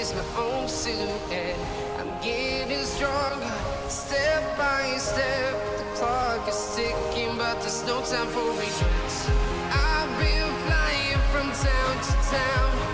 is my own silhouette. I'm getting stronger, step by step. The clock is ticking, but there's no time for regrets. I've been flying from town to town,